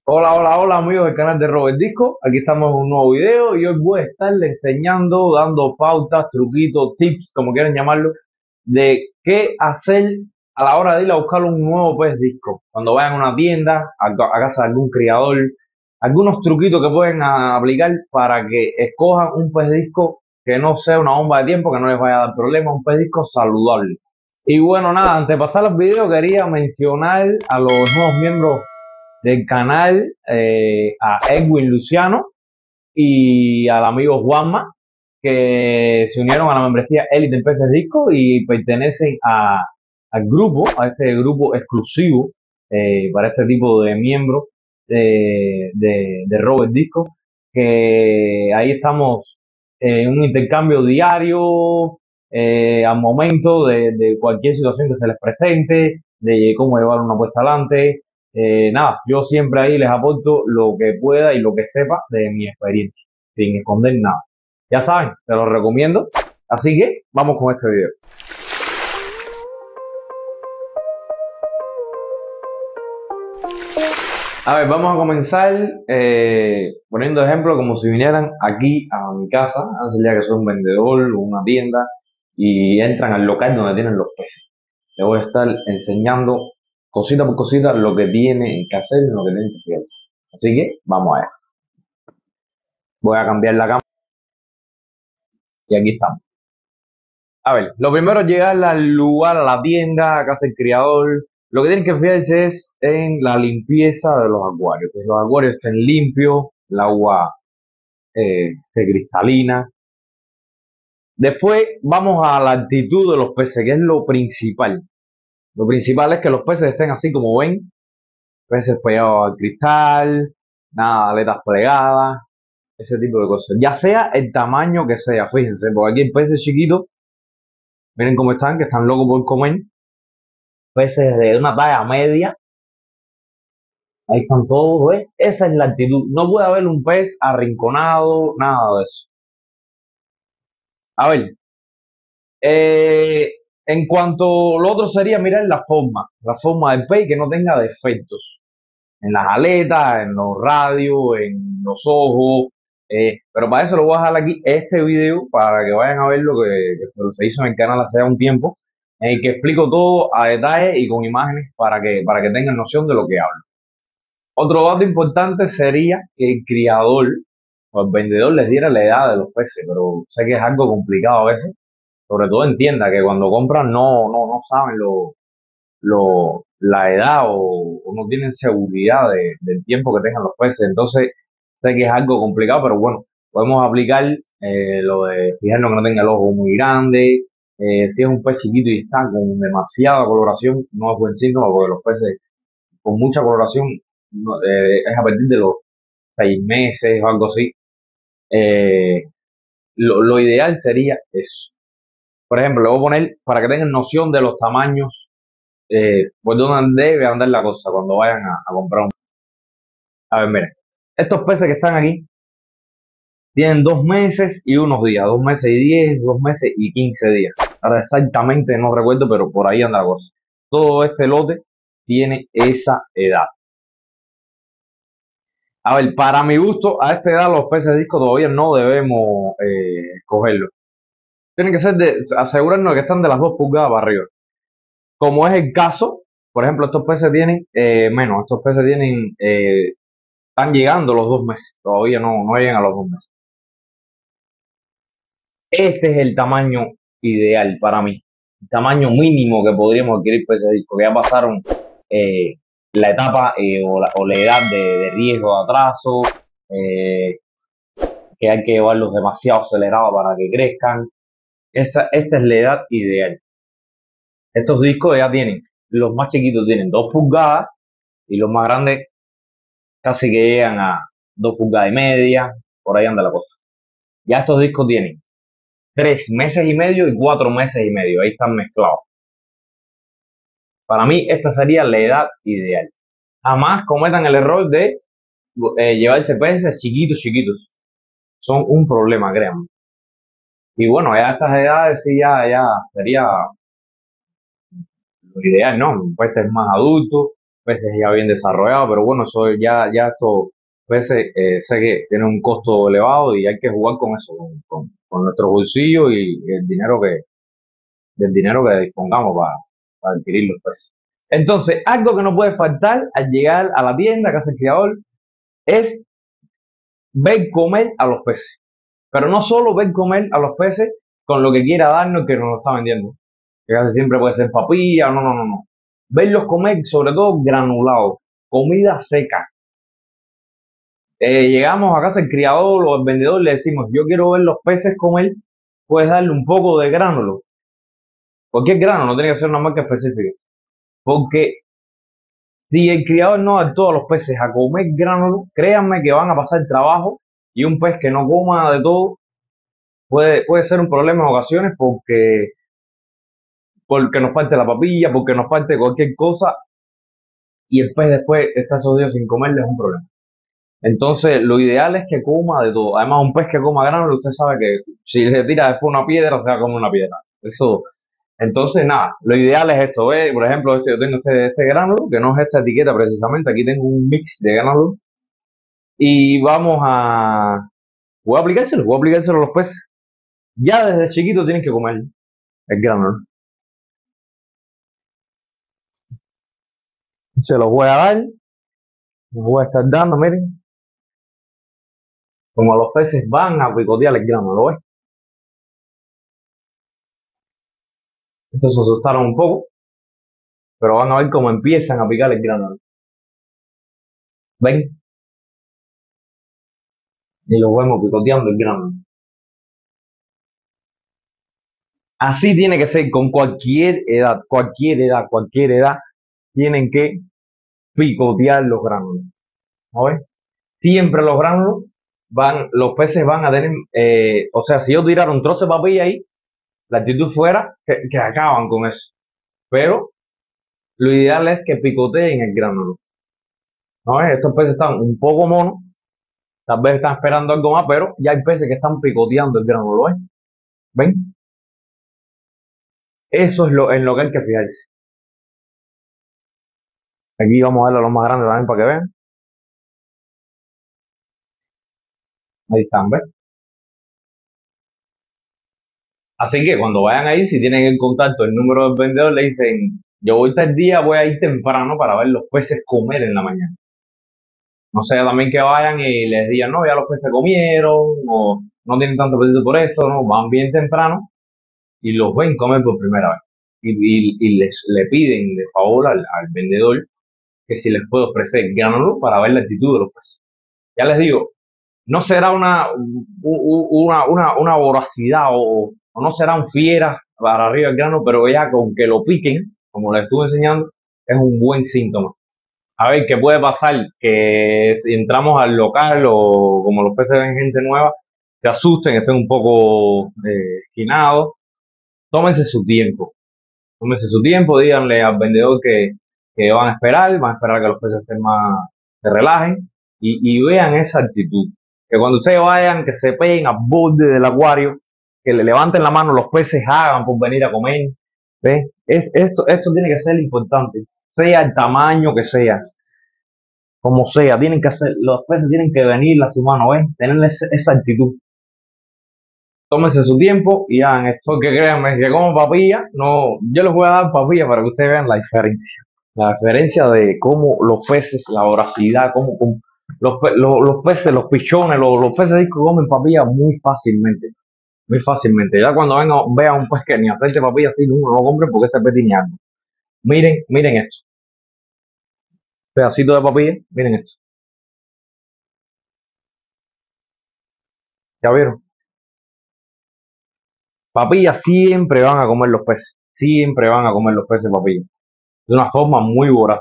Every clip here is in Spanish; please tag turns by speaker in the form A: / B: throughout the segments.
A: Hola, hola, hola amigos del canal de Robert Disco. Aquí estamos en un nuevo video y hoy voy a estarle enseñando, dando pautas, truquitos, tips, como quieran llamarlo, de qué hacer a la hora de ir a buscar un nuevo pez disco. Cuando vayan a una tienda, a casa de algún criador, algunos truquitos que pueden aplicar para que escojan un pez disco que no sea una bomba de tiempo, que no les vaya a dar problemas, un pez disco saludable. Y bueno, nada, antes de pasar al video quería mencionar a los nuevos miembros del canal, a Edwin Luciano y al amigo Juanma, que se unieron a la membresía Elite en Peces Disco y pertenecen al grupo, a este grupo exclusivo para este tipo de miembros de Robert Disco, que ahí estamos en un intercambio diario, al momento de cualquier situación que se les presente, de cómo llevar una puesta adelante. Nada, yo siempre ahí les aporto lo que pueda y lo que sepa de mi experiencia, sin esconder nada. Ya saben, te lo recomiendo. Así que vamos con este video. A ver, vamos a comenzar poniendo ejemplo como si vinieran aquí a mi casa, ya que soy un vendedor o una tienda, y entran al local donde tienen los peces. Les voy a estar enseñando cosita por cosita lo que tienen que hacer, lo que tienen que fijarse. Así que vamos a ver. Voy a cambiar la cámara y aquí estamos. A ver, lo primero es llegar al lugar, a la tienda, a casa del criador. Lo que tienen que fijarse es en la limpieza de los acuarios. Que los acuarios estén limpios, el agua esté cristalina. Después vamos a la actitud de los peces, que es lo principal. Lo principal es que los peces estén así como ven, peces pegados al cristal, nada, de aletas plegadas, ese tipo de cosas. Ya sea el tamaño que sea, fíjense, porque aquí hay peces chiquitos, miren cómo están, que están locos por comer. Peces de una talla media, ahí están todos, ¿ves? Esa es la actitud. No puede haber un pez arrinconado, nada de eso. A ver, eh, en cuanto lo otro sería mirar la forma del pez que no tenga defectos. En las aletas, en los radios, en los ojos. Pero para eso lo voy a dejar aquí este video para que vayan a ver lo que se hizo en el canal hace un tiempo, en el que explico todo a detalle y con imágenes para que tengan noción de lo que hablo. Otro dato importante sería que el criador o el vendedor les diera la edad de los peces, pero sé que es algo complicado a veces, sobre todo en tiendas, que cuando compran no saben la edad o no tienen seguridad del tiempo que tengan los peces. Entonces, sé que es algo complicado, pero bueno, podemos aplicar lo de fijarnos que no tenga el ojo muy grande. Si es un pez chiquito y está con demasiada coloración, no es buen signo, porque los peces con mucha coloración es a partir de los 6 meses o algo así. Eh, lo ideal sería eso. Por ejemplo, le voy a poner para que tengan noción de los tamaños, por dónde debe andar la cosa cuando vayan a comprar un. A ver, miren, estos peces que están aquí tienen 2 meses y unos días, 2 meses y 10, 2 meses y 15 días. Ahora exactamente no recuerdo, pero por ahí anda la cosa. Todo este lote tiene esa edad. A ver, para mi gusto, a esta edad los peces disco todavía no debemos cogerlos. Tienen que ser asegurarnos de que están de las 2 pulgadas para arriba. Como es el caso, por ejemplo, estos peces tienen menos, estos peces tienen, están llegando los 2 meses, todavía no llegan a los 2 meses. Este es el tamaño ideal para mí, el tamaño mínimo que podríamos adquirir peces disco, que ya pasaron eh, la etapa o la edad de riesgo de atraso, eh, que hay que llevarlos demasiado acelerados para que crezcan. Esta es la edad ideal. Estos discos ya tienen, los más chiquitos tienen 2 pulgadas y los más grandes casi que llegan a 2 pulgadas y media, por ahí anda la cosa. Ya estos discos tienen 3 meses y medio y 4 meses y medio, ahí están mezclados. Para mí esta sería la edad ideal. Jamás cometan el error de llevarse peces chiquitos, chiquitos. Son un problema, créanme. Y bueno, ya a estas edades sí ya sería lo ideal, ¿no? Peces más adultos. peces ya bien desarrollados, pero bueno, eso ya estos peces sé que tienen un costo elevado y hay que jugar con eso, con nuestro bolsillo y del dinero que dispongamos para adquirir los peces. Entonces, algo que no puede faltar al llegar a la tienda, a casa del criador, es ver comer a los peces. Pero no solo ver comer a los peces con lo que quiera darnos el que nos lo está vendiendo. Que casi siempre puede ser papilla, no. Verlos comer, sobre todo granulados, comida seca. Llegamos a casa del criador o el vendedor, le decimos, yo quiero ver los peces comer, puedes darle un poco de gránulo. Cualquier grano, no tiene que ser una marca específica. Porque si el criador no da a todos los peces a comer gránulo, créanme que van a pasar trabajo y un pez que no coma de todo puede ser un problema en ocasiones porque nos falte la papilla, porque nos falte cualquier cosa y el pez después está esos días sin comerle es un problema. Entonces, lo ideal es que coma de todo. Además, un pez que coma gránulo, usted sabe que si le tira después una piedra, se va a comer una piedra. Eso. Entonces, nada, lo ideal es esto. ¿Ve? Por ejemplo, yo tengo este gránulo, que no es esta etiqueta precisamente. Aquí tengo un mix de gránulo. Y voy a aplicárselo a los peces. Ya desde chiquito tienen que comer el gránulo. Se los voy a dar, les voy a estar dando, miren, como los peces van a picotear el gránulo, ¿ves? Estos se asustaron un poco, pero van a ver cómo empiezan a picar el gránulo. ¿Ven? Y los vemos picoteando el gránulo. Así tiene que ser con cualquier edad, tienen que picotear los gránulos. ¿No ves? Siempre los gránulos los peces van a tener, o sea, si yo tirara un trozo de papilla ahí, la actitud fuera que acaban con eso. Pero lo ideal es que picoteen el gránulo. ¿No ves? Estos peces están un poco monos, tal vez están esperando algo más, pero ya hay peces que están picoteando el gránulo, ¿ves? ¿Ven? Eso es en lo que hay que fijarse. Aquí vamos a darle a los más grandes también para que vean. Ahí están, ¿ves? Así que cuando vayan ahí, si tienen el contacto, el número del vendedor, le dicen, yo voy tal día, voy a ir temprano para ver los peces comer en la mañana. No sea también que vayan y les digan, no, ya los peces comieron, o no tienen tanto apetito por esto, no, van bien temprano y los ven comer por primera vez. Y le piden de favor al vendedor que si les puede ofrecer gránulos para ver la actitud de los peces. Ya les digo, no será una voracidad o no serán fieras para arriba el grano, pero ya con que lo piquen, como les estuve enseñando, es un buen síntoma. A ver, ¿qué puede pasar? Que si entramos al local o como los peces ven gente nueva, se asusten, estén un poco esquinados. Tómense su tiempo. Tómense su tiempo, díganle al vendedor que van a esperar que los peces estén más, se relajen y vean esa actitud. Que cuando ustedes vayan, que se peguen al borde del acuario, que le levanten la mano, los peces hagan por venir a comer. ¿Ves? Esto tiene que ser importante, sea el tamaño que sea, como sea, tienen que hacer, los peces tienen que venir a su mano, ¿ves? Tener esa actitud. Tómense su tiempo y hagan esto. Porque créanme que como papilla, no, yo les voy a dar papilla para que ustedes vean la diferencia. La diferencia de cómo los peces, la voracidad, cómo los peces, los pichones, los peces de disco comen papilla muy fácilmente. Muy fácilmente. Ya cuando vean un pez que ni aceite de papilla, así, no lo compren porque ese pez tiene algo. Miren esto. Pedacito de papilla, miren esto. ¿Ya vieron? Papilla siempre van a comer los peces. Siempre van a comer los peces papilla. De una forma muy voraz.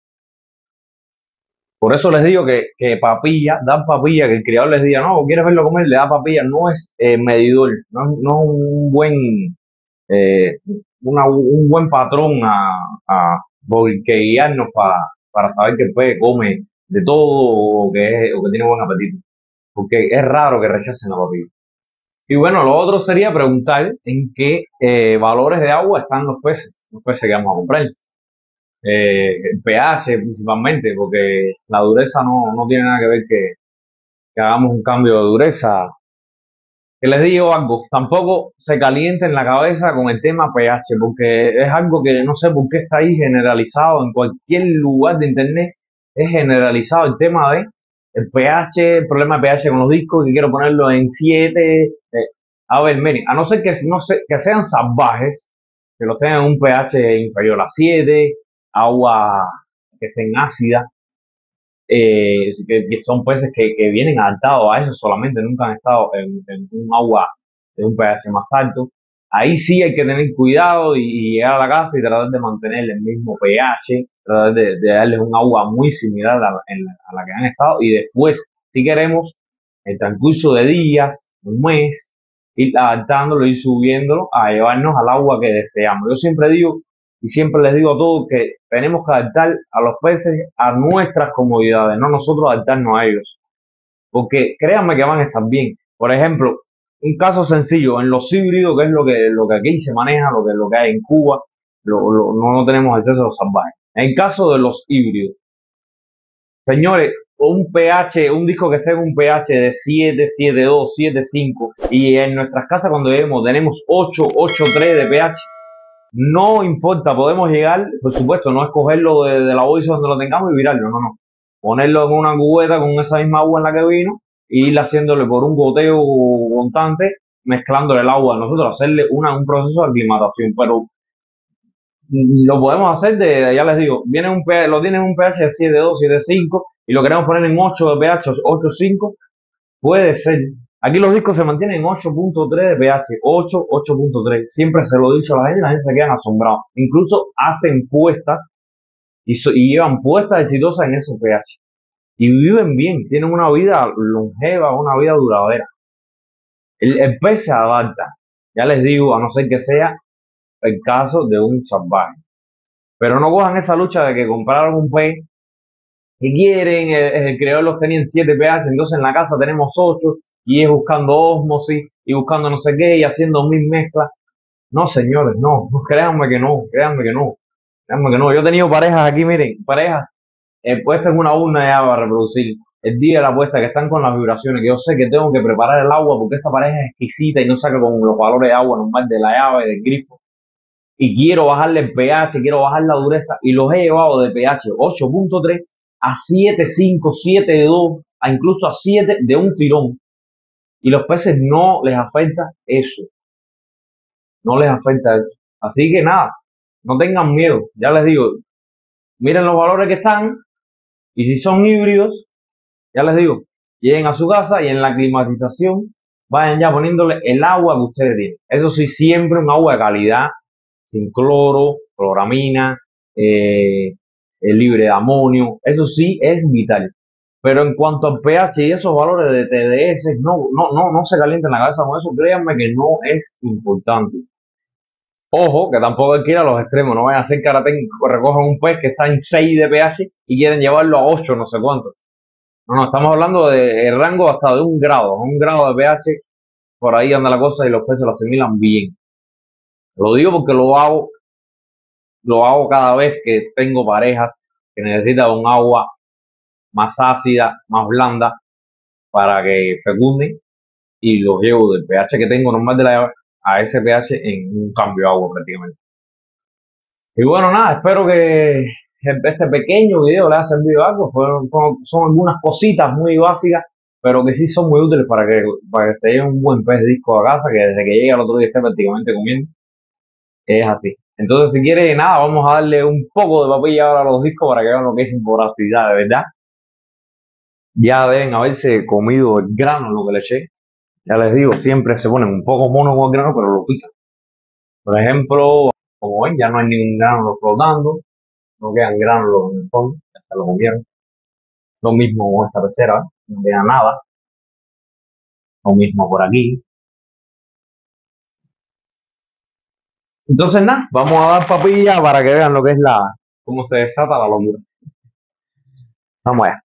A: Por eso les digo que papilla, dar papilla, que el criador les diga, no, ¿quieres verlo comer? Le da papilla, no es medidor, no es un eh, un buen patrón porque guiarnos para saber que el pez come de todo o que tiene buen apetito. Porque es raro que rechacen la papilla. Y bueno, lo otro sería preguntar en qué valores de agua están los peces que vamos a comprar. el pH principalmente, porque la dureza no tiene nada que ver que hagamos un cambio de dureza. Que les digo algo, tampoco se calienten la cabeza con el tema pH, porque es algo que no sé por qué está ahí generalizado en cualquier lugar de internet, es generalizado el tema de el pH, el problema de pH con los discos, que quiero ponerlo en 7. A ver, miren, a no ser que, no sé, que sean salvajes, que los tengan en un pH inferior a 7, agua que estén ácida, que son peces que vienen adaptados a eso solamente, nunca han estado en un agua de un pH más alto. Ahí sí hay que tener cuidado y llegar a la casa y tratar de mantener el mismo pH, tratar de darles un agua muy similar a la que han estado y después, si queremos, el transcurso de días, un mes, ir adaptándolo, ir subiéndolo a llevarnos al agua que deseamos. Yo siempre digo y siempre les digo a todos que tenemos que adaptar a los peces a nuestras comodidades, no nosotros adaptarnos a ellos. Porque créanme que van a estar bien. Por ejemplo, un caso sencillo, en los híbridos, que es lo que aquí se maneja, lo que hay en Cuba, no tenemos acceso a los salvajes. En caso de los híbridos, señores, un pH, un disco que esté en un pH de 7, 7,2, 7,5 y en nuestras casas cuando lleguemos tenemos 8, 8,3 de pH, no importa, podemos llegar, por supuesto, no escogerlo de la bolsa donde lo tengamos y virarlo, no. Ponerlo en una cubeta con esa misma agua en la que vino y ir haciéndole por un goteo constante, mezclándole el agua. Nosotros hacerle un proceso de aclimatación, pero lo podemos hacer ya les digo, lo tienen un pH de 7,2, 7,5 y lo queremos poner en 8 de pH, 8,5, puede ser. Aquí los discos se mantienen en 8,3 de pH, 8, 8,3. Siempre se lo he dicho a la gente se quedan asombrados. Incluso hacen puestas y llevan puestas exitosas en esos pH. Y viven bien, tienen una vida longeva, una vida duradera. El pez se adapta, ya les digo, a no ser que sea el caso de un salvaje. Pero no cojan esa lucha de que compraron un pez que quieren, el creador los tenía en 7 pH, entonces en la casa tenemos 8 y es buscando ósmosis y buscando no sé qué y haciendo mil mezclas. No, señores, no, créanme que no, créanme que no, créanme que no. Yo he tenido parejas aquí, miren, parejas puestas en una urna ya para reproducir. El día de la puesta que están con las vibraciones, que yo sé que tengo que preparar el agua porque esa pareja es exquisita y no saca con los valores de agua normal de la llave, del grifo. Y quiero bajarle el pH, quiero bajar la dureza y los he llevado de pH 8,3 a 7,5, 7,2, a incluso a 7 de un tirón. Y los peces no les afecta eso, no les afecta eso. Así que nada, no tengan miedo, ya les digo, miren los valores que están y si son híbridos, ya les digo, lleguen a su casa y en la climatización vayan ya poniéndole el agua que ustedes tienen. Eso sí, siempre un agua de calidad, sin cloro, cloramina, libre de amonio, eso sí es vital. Pero en cuanto al pH y esos valores de TDS, no se calienten la cabeza con eso, créanme que no es importante. Ojo, que tampoco hay que ir a los extremos, no vayan a hacer que ahora recojan un pez que está en 6 de pH y quieren llevarlo a 8, no sé cuánto. No, estamos hablando de rango hasta de un grado de pH, por ahí anda la cosa y los peces lo asimilan bien. Lo digo porque lo hago cada vez que tengo parejas que necesitan un agua más ácida, más blanda, para que fecunden y los llevo del pH que tengo normal de la llave a ese pH en un cambio de agua prácticamente. Y bueno, nada, espero que este pequeño video les haya servido algo. Son algunas cositas muy básicas, pero que sí son muy útiles para que se lleve un buen pez disco a casa, que desde que llegue al otro día esté prácticamente comiendo. Es así. Entonces, si quiere, nada, vamos a darle un poco de papilla ahora a los discos para que vean lo que es voracidad, de verdad. Ya deben haberse comido el grano, lo que le eché. Ya les digo, siempre se ponen un poco monos con el grano, pero lo pican. Por ejemplo, como ven, ya no hay ningún grano flotando, no quedan granos en el fondo, ya se lo comieron. Lo mismo con esta pecera, no queda nada. Lo mismo por aquí. Entonces, nada, vamos a dar papilla para que vean lo que es cómo se desata la locura. Vamos allá.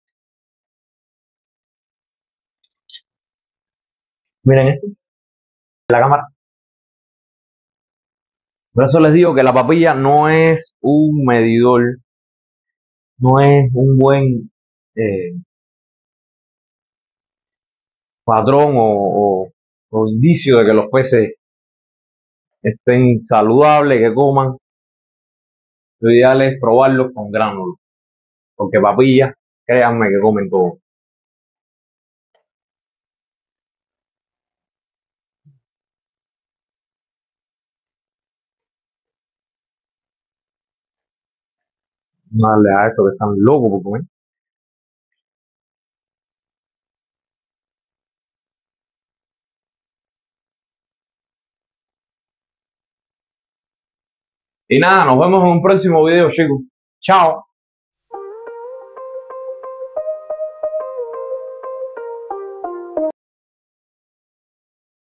A: Miren esto, la cámara. Por eso les digo que la papilla no es un medidor, no es un buen eh, patrón o indicio de que los peces estén saludables, que coman. Lo ideal es probarlos con gránulos, porque papillas, créanme que comen todo. No darle a esto que están locos por comer. Y nada, nos vemos en un próximo video, chicos. Chao.